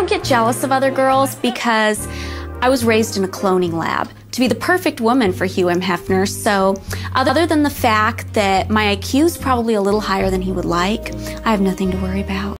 don't get jealous of other girls because I was raised in a cloning lab to be the perfect woman for Hugh M. Hefner. So other than the fact that my IQ is probably a little higher than he would like, I have nothing to worry about.